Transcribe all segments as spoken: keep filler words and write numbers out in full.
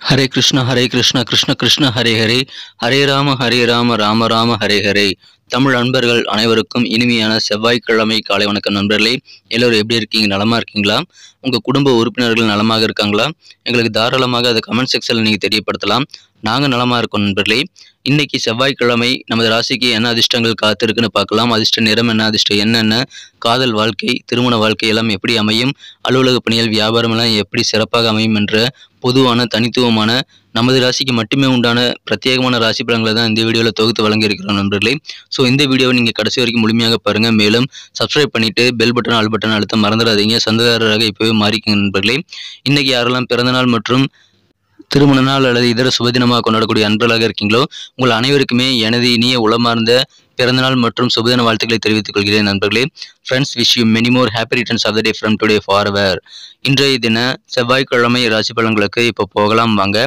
ஹரே கிருஷ்ணா ஹரே கிருஷ்ணா கிருஷ்ண கிருஷ்ண ஹரே ஹரே ஹரே ராம ஹரே ராம ராம ராம ஹரே ஹரே. தமிழ் நண்பர்கள் அனைவருக்கும் இனிமையான செவ்வாய்க்கிழமை காலை வணக்கம் நண்பர்களே. எல்லோரும் எப்படி இருக்கீங்க? நலமா இருக்கீங்களா? உங்கள் குடும்ப உறுப்பினர்கள் நலமாக இருக்காங்களா? எங்களுக்கு தாராளமாக அதை கமெண்ட் செக்ஷனில் நீங்கள் தெரியப்படுத்தலாம். நாங்கள் நலமாக இருக்கோம் நண்பர்களே. இன்னைக்கு செவ்வாய்க்கிழமை நமது ராசிக்கு என்ன அதிர்ஷ்டங்கள் காத்திருக்குன்னு பார்க்கலாம். அதிர்ஷ்ட நிறம் என்ன, அதிர்ஷ்டம் என்னென்ன, காதல் வாழ்க்கை, திருமண வாழ்க்கை எல்லாம் எப்படி அமையும், அலுவலக பணிகள், வியாபாரம் எல்லாம் எப்படி சிறப்பாக அமையும் என்ற பொதுவான தனித்துவமான நமது ராசிக்கு மட்டுமே உண்டான பிரத்யேகமான ராசி பலன்களை தான் இந்த வீடியோவில் தொகுத்து வழங்கியிருக்கிறோம் நண்பர்களே. ஸோ இந்த வீடியோவை நீங்கள் கடைசி வரைக்கும் முழுமையாக பாருங்கள். மேலும் சப்ஸ்கிரைப் பண்ணிவிட்டு பெல் பட்டன் ஆல் பட்டன் அழுத்த மறந்துடாதீங்க. சந்ததாரராக இப்போவே மாறிக்கங்க நண்பர்களே. இன்றைக்கி யாரெல்லாம் பிறந்தநாள் மற்றும் திருமண நாள் அல்லது இதர சுபதினமாக கொண்டாடக்கூடிய அன்பர்களாக இருக்கீங்களோ உங்கள் அனைவருக்குமே எனது இனிய உளமார்ந்த பிறந்தநாள் மற்றும் சுபதின வாழ்த்துக்களை தெரிவித்துக் கொள்கிறேன் நண்பர்களே. Friends, wish you many more happy returns of the day from today forever. இன்றைய தின செவ்வாய்க்கிழமை ராசி பலன்களுக்கு இப்போ போகலாம் வாங்க.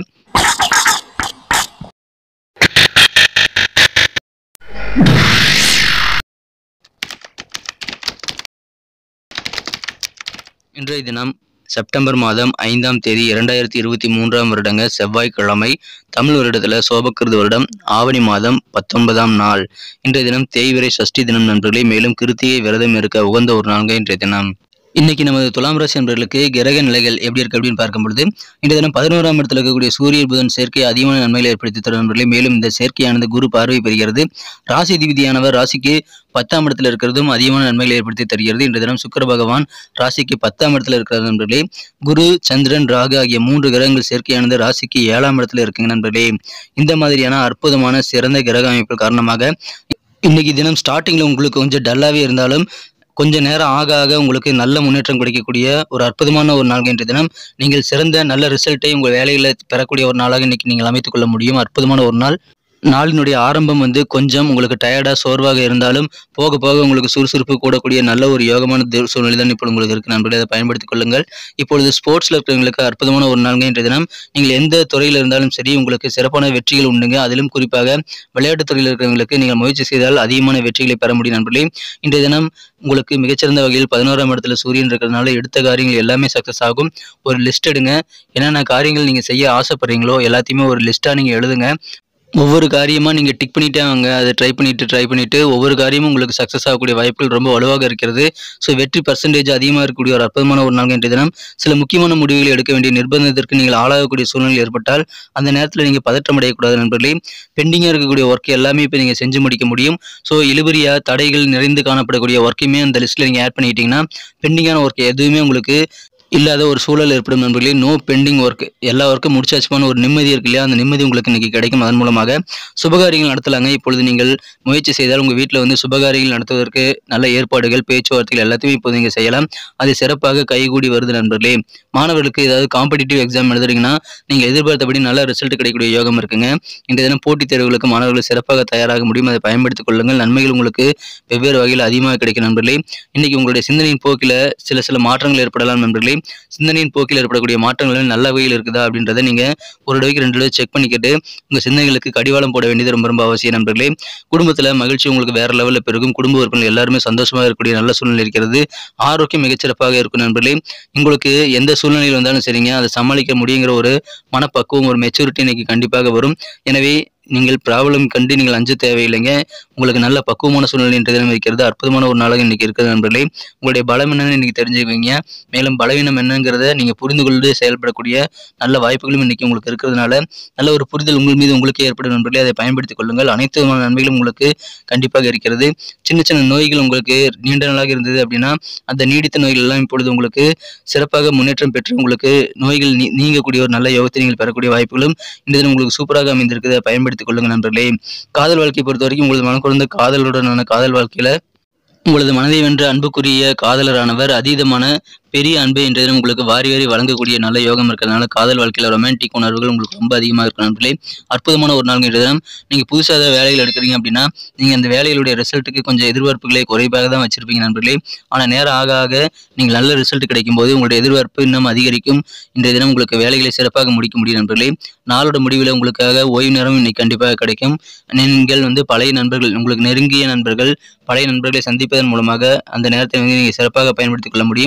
இன்றைய தினம் செப்டம்பர் மாதம் ஐந்தாம் தேதி இரண்டாயிரத்தி இருபத்தி மூன்றாம் வருடங்க செவ்வாய்க்கிழமை, தமிழ் வருடத்தில் சோபக்கிருது வருடம் ஆவணி மாதம் பத்தொன்பதாம் நாள். இன்றைய தினம் தேய்விரை சஷ்டி தினம் நண்பர்களே. மேலும் கிருத்திகை விரதம் இருக்க உகந்த ஒரு நாள்ங்க இன்றைய தினம். இன்னைக்கு நமது துலாம் ராசி நண்பர்களுக்கு கிரக நிலைகள் எப்படி இருக்கு அப்படின்னு பார்க்கும் பொழுது, இந்த தினம் பதினோராம் இடத்துல இருக்கக்கூடிய சூரிய புதன் சேர்க்கை அதிகமான நன்மைகளை ஏற்படுத்தி தரும் நண்பர்களே. மேலும் இந்த சேர்க்கையானது குரு பார்வை பெறுகிறது. ராசி அதிபதியானவர் ராசிக்கு பத்தாம் இடத்துல இருக்கிறதும் அதிகமான நன்மைகளை ஏற்படுத்தி தருகிறது. இன்றைய தினம் சுக்கிர பகவான் ராசிக்கு பத்தாம் இடத்துல இருக்கிற நண்பர்களே. குரு, சந்திரன், ராகு ஆகிய மூன்று கிரகங்கள் சேர்க்கையானது ராசிக்கு ஏழாம் இடத்துல இருக்குங்க நண்பர்களே. இந்த மாதிரியான அற்புதமான சிறந்த கிரக அமைப்பு காரணமாக இன்னைக்கு தினம் ஸ்டார்டிங்ல உங்களுக்கு கொஞ்சம் டல்லாவே இருந்தாலும் கொஞ்ச நேரம் ஆக ஆக உங்களுக்கு நல்ல முன்னேற்றம் கிடைக்கக்கூடிய ஒரு அற்புதமான ஒரு நாள் இன்றைய தினம். நீங்கள் சிறந்த நல்ல ரிசல்ட்டை உங்கள் வேலையில் பெறக்கூடிய ஒரு நாளாக இன்னைக்கு நீங்கள் அமைத்துக் கொள்ள முடியும். அற்புதமான ஒரு நாள். நாளினுடைய ஆரம்பம் வந்து கொஞ்சம் உங்களுக்கு டயர்டாக சோர்வாக இருந்தாலும் போக போக உங்களுக்கு சுறுசுறுப்பு கூடக்கூடிய நல்ல ஒரு யோகமான சூழ்நிலை தான் இப்போ உங்களுக்கு இருக்குது நண்பர்களே. அதை பயன்படுத்திக் கொள்ளுங்கள். இப்பொழுது ஸ்போர்ட்ஸில் இருக்கிறவங்களுக்கு அற்புதமான ஒரு நாள்ங்க இன்றைய தினம். நீங்கள் எந்த துறையில் இருந்தாலும் சரி உங்களுக்கு சிறப்பான வெற்றிகள் உண்டுங்க. அதிலும் குறிப்பாக விளையாட்டுத் துறையில் இருக்கிறவங்களுக்கு நீங்கள் முயற்சி செய்தால் அதிகமான வெற்றிகளை பெற முடியும் நண்பர்களே. இன்றைய தினம் உங்களுக்கு மிகச்சிறந்த வகையில் பதினோராம் இடத்துல சூரியன் இருக்கிறதுனால எடுத்த காரியங்கள் எல்லாமே சக்ஸஸ் ஆகும். ஒரு லிஸ்ட் எடுங்க. என்னென்ன காரியங்கள் நீங்கள் செய்ய ஆசைப்படுறீங்களோ எல்லாத்தையுமே ஒரு லிஸ்ட்டாக நீங்கள் எழுதுங்க. ஒவ்வொரு காரியமாக நீங்கள் டிக் பண்ணிட்டே வாங்க. அதை ட்ரை பண்ணிவிட்டு ட்ரை பண்ணிவிட்டு ஒவ்வொரு காரியமும் உங்களுக்கு சக்ஸஸ் ஆகக்கூடிய வாய்ப்புகள் ரொம்ப வலுவாக இருக்கிறது. ஸோ வெற்றி பர்சன்டேஜ் அதிகமாக இருக்கக்கூடிய ஒரு அற்புதமான ஒரு நாள் இன்றைய தினம். சில முக்கியமான முடிவுகளை எடுக்க வேண்டிய நிர்பந்தத்திற்கு நீங்கள் ஆளாகக்கூடிய சூழ்நிலை ஏற்பட்டால் அந்த நேரத்தில் நீங்கள் பதற்றம் அடையக்கூடாது நண்பர்களே. பெண்டிங்காக இருக்கக்கூடிய ஒர்க் எல்லாமே இப்போ நீங்கள் செஞ்சு முடிக்க முடியும். ஸோ இழுபறியாக தடைகள் நிறைந்து காணப்படக்கூடிய ஒர்க்கையுமே அந்த லிஸ்ட்டில் நீங்கள் ஆட் பண்ணிக்கிட்டீங்கன்னா பெண்டிங்கான ஒர்க் எதுவுமே உங்களுக்கு இல்லாத ஒரு சூழல் ஏற்படும் நண்பர்களே. நோ பெண்டிங் ஒர்க், எல்லா ஒர்க்கும் முடிச்சாச்சுமான ஒரு நிம்மதி இருக்கு இல்லையா, அந்த நிம்மதி உங்களுக்கு இன்னைக்கு கிடைக்கும். அதன் மூலமாக சுபகாரியங்கள் நடத்தலாங்க. இப்பொழுது நீங்கள் முயற்சி செய்தால் உங்கள் வீட்டில் வந்து சுபகாரியங்கள் நடத்துவதற்கு நல்ல ஏற்பாடுகள், பேச்சுவார்த்தைகள் எல்லாத்தையுமே இப்போது நீங்கள் செய்யலாம். அது சிறப்பாக கைகூடி வருது நண்பர்களே. மாணவர்களுக்கு ஏதாவது காம்படிட்டிவ் எக்ஸாம் எழுதுறீங்கன்னா நீங்கள் எதிர்பார்த்தபடி நல்ல ரிசல்ட் கிடைக்கக்கூடிய யோகம் இருக்குங்க. இன்றைய தினம் போட்டித் தேர்வுகளுக்கு மாணவர்கள் சிறப்பாக தயாராக முடியும். அதை பயன்படுத்திக் கொள்ளுங்கள். நன்மைகள் உங்களுக்கு வெவ்வேறு வகையில் அதிகமாக கிடைக்கும் நண்பர்களே. இன்னைக்கு உங்களுடைய சிந்தனையின் போக்கில் சில சில மாற்றங்கள் ஏற்படலாம் நண்பர்களே. சிந்தனையின் போக்கில் ஏற்படக்கூடிய மாற்றங்கள் நல்ல வகையில் இருக்குதா அப்படின்றத நீங்க ஒரு தடவைக்கு ரெண்டு தடவை செக் பண்ணிக்கிட்டு உங்க சிந்தனைகளுக்கு கடிவாளம் போட வேண்டியது ரொம்ப ரொம்ப அவசியம் நண்பர்களே. குடும்பத்துல மகிழ்ச்சி உங்களுக்கு வேற லெவலில் பெருகும். குடும்ப உறுப்பினர்கள் எல்லாருமே சந்தோஷமாக இருக்கக்கூடிய நல்ல சூழ்நிலை இருக்கிறது. ஆரோக்கியம் மிகச்சிறப்பாக இருக்கும் நண்பர்களே. உங்களுக்கு எந்த சூழ்நிலையில் வந்தாலும் சரிங்க, அதை சமாளிக்க முடியுங்கிற ஒரு மனப்பக்குவம், ஒரு மெச்சூரிட்டி இன்னைக்கு கண்டிப்பாக வரும். எனவே நீங்கள் ப்ராப்ளம் கண்டு நீங்கள் அஞ்ச தேவையில்லைங்க. உங்களுக்கு நல்ல பக்குவமான சூழ்நிலை இன்றைய தினம் இருக்கிறது. அற்புதமான ஒரு நாளாக இன்னைக்கு இருக்கிறது நண்பர்களே. உங்களுடைய பலம் என்னன்னு இன்னைக்கு தெரிஞ்சுக்குவீங்க. மேலும் பலவீனம் என்னங்கிறத நீங்க புரிந்து கொண்டு செயல்படக்கூடிய நல்ல வாய்ப்புகளும் இன்னைக்கு உங்களுக்கு இருக்கிறதுனால நல்ல ஒரு புரிதல் உங்கள் மீது உங்களுக்கு ஏற்படும் நண்பர்களே. அதை பயன்படுத்திக் கொள்ளுங்கள். அனைத்து விதமான நன்மைகளும் உங்களுக்கு கண்டிப்பாக இருக்கிறது. சின்ன சின்ன நோய்கள் உங்களுக்கு நீண்ட நாளாக இருந்தது அப்படின்னா அந்த நீடித்த நோய்கள் எல்லாம் இப்பொழுது உங்களுக்கு சிறப்பாக முன்னேற்றம் பெற்று உங்களுக்கு நோய்கள் நீங்கக்கூடிய ஒரு நல்ல யோகத்தை நீங்கள் பெறக்கூடிய வாய்ப்புகளும் இந்த தினம் உங்களுக்கு சூப்பராக அமைந்திருக்குது. பயன்படுத்தி கொள்ளுங்க நண்பர்களே. காதல் வாழ்க்கையை பொறுத்த வரைக்கும் உங்களது மனக்குறந்த காதலுடனான காதல் வாழ்க்கையில உங்களது மனதை வென்ற அன்புக்குரிய காதலரானவர் அதீதமான பெரிய அன்பை இன்றைய தினம் உங்களுக்கு வாரி வாரி வழங்கக்கூடிய நல்ல யோகம் இருக்கிறதுனால காதல் வாழ்க்கையில் ரொமான்டிக் உணர்வுகள் உங்களுக்கு ரொம்ப அதிகமாக இருக்கும் நண்பர்களே. அற்புதமான ஒரு நாள் இன்றைய தினம். நீங்கள் புதுசாக வேலைகள் எடுக்கிறீங்க அப்படின்னா நீங்கள் அந்த வேலைகளுடைய ரிசல்ட்டுக்கு கொஞ்சம் எதிர்பார்ப்புகளை குறைவாக தான் வச்சிருப்பீங்க நண்பர்களே. ஆனால் நேரம் ஆக ஆக நீங்கள் நல்ல ரிசல்ட் கிடைக்கும் போது உங்களுடைய எதிர்பார்ப்பு இன்னும் அதிகரிக்கும். இன்றைய தினம் உங்களுக்கு வேலைகளை சிறப்பாக முடிக்க முடியும் நண்பர்களே. நாளோட முடிவில் உங்களுக்காக ஓய்வு நேரம் இன்னைக்கு கண்டிப்பாக கிடைக்கும். நீங்கள் வந்து பழைய நண்பர்கள், உங்களுக்கு நெருங்கிய நண்பர்கள், பழைய நண்பர்களை சந்திப்பதன் மூலமாக அந்த நேரத்தை வந்து நீங்கள் சிறப்பாக பயன்படுத்திக் கொள்ள முடியும்.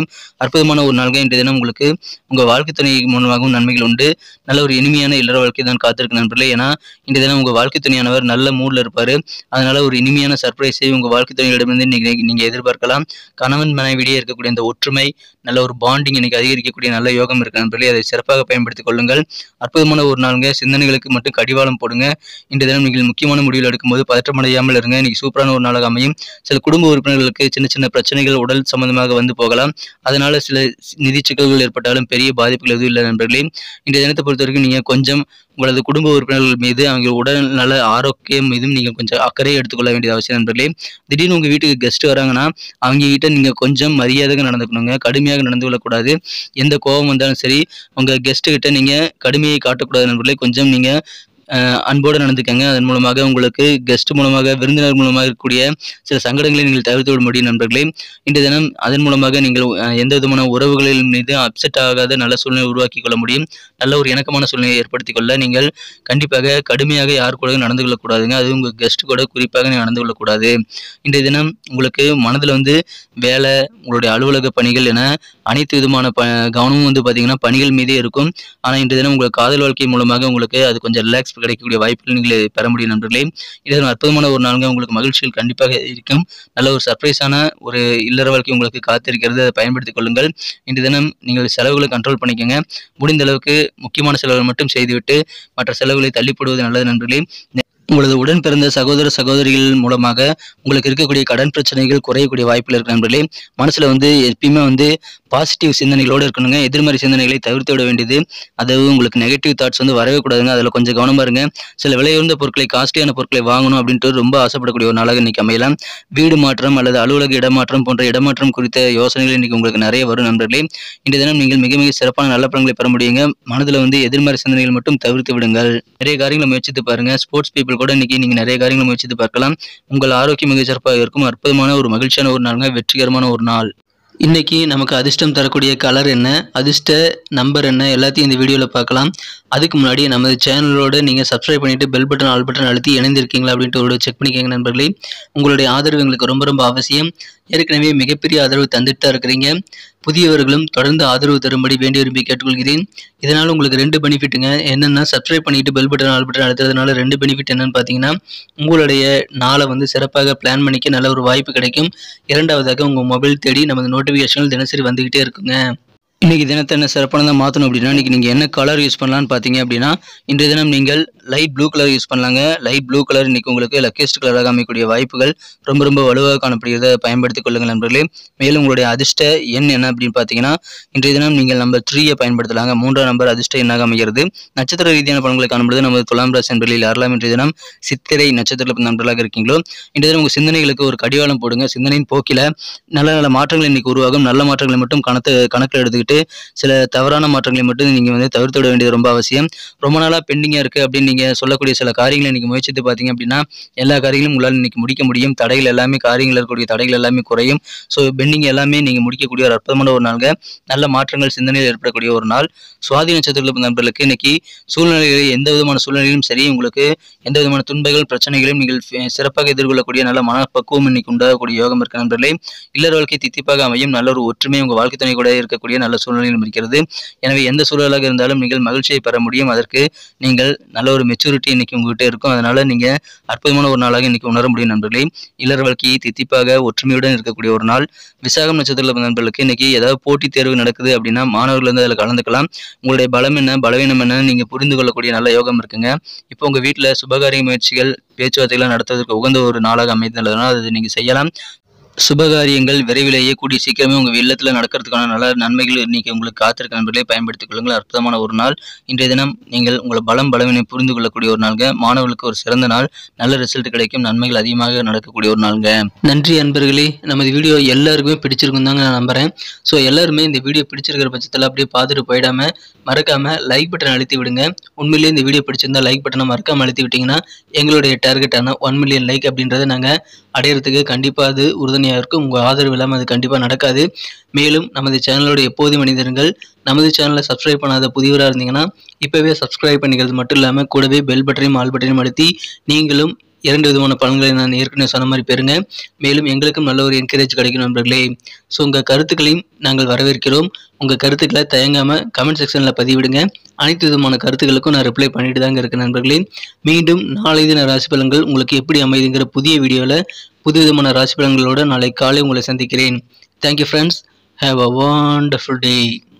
அற்புதமான ஒரு நாள்கள் இன்றைய தினம் உங்களுக்கு உங்கள் வாழ்க்கை துணை மூலமாகவும் நன்மைகள் உண்டு. நல்ல ஒரு இனிமையான இல்லற வாழ்க்கை தான் காத்திருக்கு நண்பர்களே. ஏன்னா இன்றைய தினம் உங்கள் வாழ்க்கை துணையானவர் நல்ல மூடில் இருப்பார். அதனால ஒரு இனிமையான சர்ப்ரைஸை உங்கள் வாழ்க்கை துணையிடமிருந்து நீங்கள் நீங்கள் எதிர்பார்க்கலாம். கணவன் மனைவிடையே இருக்கக்கூடிய இந்த ஒற்றுமை, நல்ல ஒரு பாண்டிங் இன்னைக்கு அதிகரிக்கக்கூடிய நல்ல யோகம் இருக்கு நண்பர்களே. அதை சிறப்பாக பயன்படுத்திக் கொள்ளுங்கள். அற்புதமான ஒரு நாளுங்க. சிந்தனைகளுக்கு மட்டும் கடிவாளம் போடுங்க. இன்றைய தினம் நீங்கள் முக்கியமான முடிவுகள் எடுக்கும்போது பதற்றமடையாமல் இருங்க. இன்னைக்கு சூப்பரான ஒரு நாளாக அமையும். சில குடும்ப உறுப்பினர்களுக்கு சின்ன சின்ன பிரச்சனைகள் உடல் சம்பந்தமாக வந்து போகலாம். அதனால சில நிதி சிக்கல்கள் ஏற்பட்டாலும் பெரிய பாதிப்புகள் எதுவும் இல்லை நண்பர்களே. இன்றைய தினத்தை பொறுத்த வரைக்கும் நீங்க கொஞ்சம் உங்களது குடும்ப உறுப்பினர்கள் மீது அவங்க உடல் நல ஆரோக்கியம் மீதும் நீங்க கொஞ்சம் அக்கறை எடுத்துக்கொள்ள வேண்டியது அவசியம் நண்பர்களே. திடீர்னு உங்க வீட்டுக்கு கெஸ்ட் வராங்கன்னா அவங்க கிட்ட நீங்க கொஞ்சம் மரியாதையாக நடந்துக்கணுங்க. கடுமையாக நடந்து கொள்ளக்கூடாது. எந்த கோபம் வந்தாலும் சரி உங்க கெஸ்ட் கிட்ட நீங்க கடுமையை காட்டக்கூடாது நண்பர்களே. கொஞ்சம் நீங்க அன்போடு நடந்துக்கங்க. அதன் மூலமாக உங்களுக்கு கெஸ்ட் மூலமாக விருந்தினர் மூலமாக இருக்கக்கூடிய சில சங்கடங்களை நீங்கள் தவிர்த்து விட முடியும் நண்பர்களே. இன்றைய தினம் அதன் மூலமாக நீங்கள் எந்த விதமான உறவுகளின் மீது அப்செட் ஆகாத நல்ல சூழ்நிலை உருவாக்கி கொள்ள முடியும். நல்ல ஒரு இணக்கமான சூழ்நிலையை ஏற்படுத்திக் கொள்ள நீங்கள் கண்டிப்பாக கடுமையாக யார் கூட நடந்து கொள்ளக்கூடாதுங்க. அது உங்கள் கெஸ்ட் கூட குறிப்பாக நடந்து கொள்ளக்கூடாது. இன்றைய தினம் உங்களுக்கு மனதில் வந்து வேலை, உங்களுடைய அலுவலக பணிகள் என அனைத்து விதமான ப கவனமும் வந்து பார்த்தீங்கன்னா பணிகள் மீதே இருக்கும். ஆனால் இன்றைய தினம் உங்களுக்கு காதல் வாழ்க்கை மூலமாக உங்களுக்கு அது கொஞ்சம் ரிலாக்ஸ் கிடைக்கக்கூடிய வாய்ப்புகள் நீங்கள் பெற முடியும் நண்பர்களே. இது அற்புதமான ஒரு நாளுங்க. உங்களுக்கு மகிழ்ச்சிகள் கண்டிப்பாக இருக்கும். நல்ல ஒரு சர்ப்ரைஸான ஒரு இல்லற வாழ்க்கை உங்களுக்கு காத்திருக்கிறது. அதை பயன்படுத்திக் கொள்ளுங்கள். இன்றைய தினம் நீங்கள் செலவுகளை கண்ட்ரோல் பண்ணிக்கோங்க. முடிந்த அளவுக்கு முக்கியமான செலவுகள் மட்டும் செய்துவிட்டு மற்ற செலவுகளை தள்ளி போடுவது நல்லது நண்பர்களே. உங்களது உடன் பிறந்த சகோதர சகோதரிகள் மூலமாக உங்களுக்கு இருக்கக்கூடிய கடன் பிரச்சனைகள் குறையக்கூடிய வாய்ப்புகள் இருக்கு நண்பர்களே. மனசுல வந்து எப்பயுமே வந்து பாசிட்டிவ் சிந்தனைகளோடு இருக்கணுங்க. எதிர்மறை சிந்தனைகளை தவிர்த்து விட வேண்டியது. அதாவது உங்களுக்கு நெகட்டிவ் தாட்ஸ் வந்து வரவே கூடாதுங்க. அதில் கொஞ்சம் கவனமா இருங்க. சில விலையுயர்ந்த பொருட்களை, காஸ்ட்லியான பொருட்களை வாங்கணும் அப்படின்ட்டு ரொம்ப ஆசைப்படக்கூடிய ஒரு நாளாக இன்னைக்கு அமையலாம். வீடு மாற்றம் அல்லது அலுவலக இடமாற்றம் போன்ற இடமாற்றம் குறித்த யோசனைகள் இன்னைக்கு உங்களுக்கு நிறைய வரும் நண்பர்களே. இன்றைய தினம் நீங்கள் மிக மிக சிறப்பான நல்ல பலன்களை பெற முடியுங்க. மனதில் வந்து எதிர்மறை சிந்தனைகள் மட்டும் தவிர்த்து விடுங்கள். நிறைய காரியங்களை முயற்சித்து பாருங்க. ஸ்போர்ட்ஸ் பீப்புள் கூட இன்னைக்கு நீங்க நிறைய காரியங்களை முயற்சித்து பார்க்கலாம். உங்கள் ஆரோக்கியம் மிக சிறப்பாக இருக்கும். அற்புதமான ஒரு மகிழ்ச்சியான ஒரு நாளுங்க. வெற்றிகரமான ஒரு நாள். இன்னைக்கு நமக்கு அதிர்ஷ்டம் தரக்கூடிய கலர் என்ன, அதிர்ஷ்ட நம்பர் என்ன, எல்லாத்தையும் இந்த வீடியோவில் பார்க்கலாம். அதுக்கு முன்னாடி நமது சேனலோடு நீங்கள் சப்ஸ்கிரைப் பண்ணிட்டு பெல் பட்டன் ஆல் பட்டன் அழுத்தி இணைந்திருக்கீங்களா அப்படின்ட்டு ஒரு செக் பண்ணிக்கோங்க நண்பர்களே. உங்களுடைய ஆதரவு எங்களுக்கு ரொம்ப ரொம்ப அவசியம். ஏற்கனவே மிகப்பெரிய ஆதரவு தந்துட்டு தான் இருக்கிறீங்க. புதியவர்களும் தொடர்ந்து ஆதரவு தரும்படி வேண்டி விரும்பி கேட்டுக்கொள்கிறேன். இதனால் உங்களுக்கு ரெண்டு பெனிஃபிட்டுங்க. என்னென்னா சப்ஸ்கிரைப் பண்ணிட்டு பெல் பட்டன் ஆல் பட்டன் அழுத்துறதுனால ரெண்டு பெனிஃபிட் என்னன்னு பார்த்தீங்கன்னா உங்களுடைய நாளை வந்து சிறப்பாக பிளான் பண்ணிக்க நல்ல ஒரு வாய்ப்பு கிடைக்கும். இரண்டாவதாக உங்கள் மொபைல் தேடி நமது நோட்டிஃபிகேஷன்கள் தினசரி வந்துக்கிட்டே இருக்குங்க. இன்னைக்கு தினத்தை என்ன சிறப்பானதாக மாற்றணும் அப்படின்னா இன்னைக்கு நீங்கள் என்ன கலர் யூஸ் பண்ணலான்னு பார்த்தீங்க அப்படின்னா இன்றைய தினம் நீங்கள் லைட் ப்ளூ கலர் யூஸ் பண்ணலாங்க. லைட் ப்ளூ கலர் இன்னைக்கு உங்களுக்கு லக்கியஸ்ட் கலராக அமைக்கக்கூடிய வாய்ப்புகள் ரொம்ப ரொம்ப வலுவாக காணப்படுகிறத பயன்படுத்திக் கொள்ளுங்கள் நண்பர்களே. மேலும் உங்களுடைய அதிர்ஷ்ட எண் என்ன அப்படின்னு பார்த்தீங்கன்னா இன்றைய தினம் நீங்கள் நம்பர் த்ரீயை பயன்படுத்தலாங்க. மூன்றாம் நம்பர் அதிர்ஷ்ட எண்ணாக அமைகிறது. நட்சத்திர ரீதியான பலன்களை காணப்படுது. நமது துலாம் ராசி நண்பர்களில் யாரெல்லாம் இன்றைய தினம் சித்திரை நட்சத்திர நண்பர்களாக இருக்கீங்களோ இன்றைய தினம் உங்கள் சிந்தனைகளுக்கு ஒரு கடிவாளம் போடுங்க. சிந்தனையின் போக்கில நல்ல நல்ல மாற்றங்கள் இன்னைக்கு உருவாகும். நல்ல மாற்றங்களை மட்டும் கணக்கு கணக்கில் எடுத்துக்கிட்டு சில தவறான மாற்றங்களை மட்டும் நீங்க வந்து தவிர்த்து விட வேண்டியது ரொம்ப அவசியம். ரொம்ப நாளா பெண்டிங்கா இருக்கு அப்படின்னு நீங்க சொல்லக்கூடிய சில காரியங்களை இன்னைக்கு முயற்சித்து பார்த்தீங்க அப்படின்னா எல்லா காரியங்களும் உங்களால் இன்னைக்கு முடிக்க முடியும். தடைகள் எல்லாமே காரியங்கள் இருக்கக்கூடிய தடைகள் எல்லாமே குறையும். ஸோ பெண்டிங் எல்லாமே நீங்க முடிக்கக்கூடிய ஒரு அற்புதமான ஒரு நாள்ங்க. நல்ல மாற்றங்கள் சிந்தனையில் ஏற்படக்கூடிய ஒரு நாள். சுவாதி நட்சத்திர நண்பர்களுக்கு இன்னைக்கு சூழ்நிலைகளை எந்த விதமான சூழ்நிலையிலும் சரி உங்களுக்கு எந்த விதமான துன்பங்கள் பிரச்சனைகளையும் நீங்கள் சிறப்பாக எதிர்கொள்ளக்கூடிய நல்ல மனப்பக்குவம் இன்னைக்கு உண்டாகக்கூடிய யோகம் இருக்க நண்பர்களே. இல்லற வாழ்க்கை தித்திப்பாக அமையும். நல்ல ஒரு ஒற்றுமை உங்க வாழ்க்கை துணை கூட இருக்கக்கூடிய நல்ல சூழ்நிலையில் இருக்கிறது. எனவே எந்த சூழலாக இருந்தாலும் நீங்கள் மகிழ்ச்சியை பெற முடியும். அதற்கு நீங்கள் நல்ல ஒரு மெச்சூரிட்டி இன்னைக்கு உங்ககிட்ட இருக்கும். அதனால நீங்க அற்புதமான ஒரு நாளாக இன்னைக்கு உணர முடியும் நண்பர்களே. இல்லற வாழ்க்கையை தித்திப்பாக ஒற்றுமையுடன் இருக்கக்கூடிய ஒரு நாள். விசாகம் நட்சத்திர நண்பர்களுக்கு இன்னைக்கு ஏதாவது போட்டித் தேர்வு நடக்குது அப்படின்னா மாணவர்கள் வந்து அதில் கலந்துக்கலாம். உங்களுடைய பலம் என்ன பலவீனம் என்ன நீங்க புரிந்து கொள்ளக்கூடிய நல்ல யோகம் இருக்குங்க. இப்போ உங்க வீட்டில் சுபகாரிய முயற்சிகள் பேச்சுவார்த்தைகள் நடத்துவதற்கு உகந்த ஒரு நாளாக அமைந்துள்ளதுனால் அது நீங்க செய்யலாம். சுபகாரியங்கள் விரைவிலேயே கூடிய சீக்கிரமே உங்கள் இல்லத்தில் நடக்கிறதுக்கான நல்ல நன்மைகள் இன்னைக்கு உங்களுக்கு காத்திருக்க நண்பர்களே. பயன்படுத்திக் கொள்ளுங்கள். அற்புதமான ஒரு நாள். இன்றைய தினம் நீங்கள் உங்களை பலம் பலவினை புரிந்து கொள்ளக்கூடிய ஒரு நாளுங்க. மாணவர்களுக்கு ஒரு சிறந்த நாள். நல்ல ரிசல்ட் கிடைக்கும். நன்மைகள் அதிகமாக நடக்கக்கூடிய ஒரு நாளுங்க. நன்றி அன்பர்களே. நமது வீடியோ எல்லாருக்குமே பிடிச்சிருக்கும் தாங்க நான் நம்புறேன். ஸோ எல்லாருமே இந்த வீடியோ பிடிச்சிருக்கிற பட்சத்தில் அப்படியே பார்த்துட்டு போயிடாம மறக்காம லைக் பட்டன் அழுத்தி விடுங்க. உண்மையிலேயே இந்த வீடியோ பிடிச்சிருந்தா லைக் பட்டனை மறக்காம அழுத்தி விட்டீங்கன்னா எங்களுடைய டார்கெட்டான ஒன் மில்லியன் லைக் அப்படின்றத நாங்கள் அடையிறதுக்கு கண்டிப்பாக அது உறுதுணையாக இருக்கும். உங்கள் ஆதரவு இல்லாமல் அது கண்டிப்பாக நடக்காது. மேலும் நமது சேனலோட எப்போதும் மனிதர்கள் நமது சேனலை சப்ஸ்கிரைப் பண்ணாத புதியவராக இருந்தீங்கன்னா இப்போவே சப்ஸ்கிரைப் பண்ணிக்கிறது மட்டும் இல்லாமல் கூடவே பெல் பட்டனையும் ஆல் பட்டனையும் அழுத்தி நீங்களும் இரண்டு விதமான பலன்களை நான் ஏற்கனவே சொன்ன மாதிரி பெறுங்க. மேலும் எங்களுக்கும் நல்ல ஒரு என்கரேஜ் கிடைக்கும் நண்பர்களே. ஸோ உங்கள் கருத்துக்களையும் நாங்கள் வரவேற்கிறோம். உங்கள் கருத்துக்களை தயங்காமல் கமெண்ட் செக்ஷனில் பதிவிடுங்க. அனைத்து விதமான கருத்துக்களுக்கும் நான் ரிப்ளை பண்ணிட்டு தாங்க இருக்கேன் நண்பர்களே. மீண்டும் நாளை தின ராசி பலன்கள் உங்களுக்கு எப்படி அமைதுங்கிற புதிய வீடியோவில் புது விதமான ராசி பலன்களோடு நாளை காலை உங்களை சந்திக்கிறேன். Thank you friends. Have a wonderful day.